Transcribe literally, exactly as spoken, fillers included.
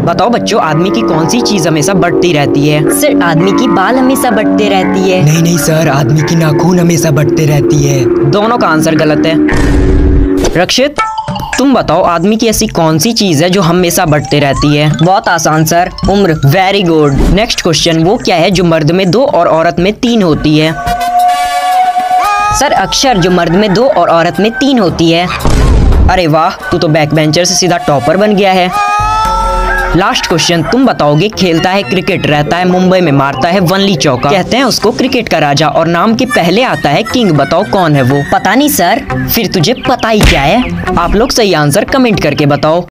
बताओ बच्चों, आदमी की कौन सी चीज हमेशा बढ़ती रहती है? सर आदमी की बाल हमेशा बढ़ते रहती है। नहीं नहीं सर, आदमी की नाखून हमेशा बढ़ते रहती है। दोनों का आंसर गलत है। रक्षित, तुम बताओ आदमी की ऐसी कौन सी चीज है जो हमेशा बढ़ते रहती है? बहुत आसान सर, उम्र। Very good. नेक्स्ट क्वेश्चन, वो क्या है जो मर्द में दो और औरत में तीन होती है? सर अक्षर, जो मर्द में दो और औरत में तीन होती है। अरे वाह, तू तो बैक बेंचर से सीधा टॉपर बन गया है। लास्ट क्वेश्चन, तुम बताओगे खेलता है क्रिकेट, रहता है मुंबई में, मारता है वनली चौका, कहते हैं उसको क्रिकेट का राजा, और नाम के पहले आता है किंग। बताओ कौन है वो? पता नहीं सर। फिर तुझे पता ही क्या है? आप लोग सही आंसर कमेंट करके बताओ।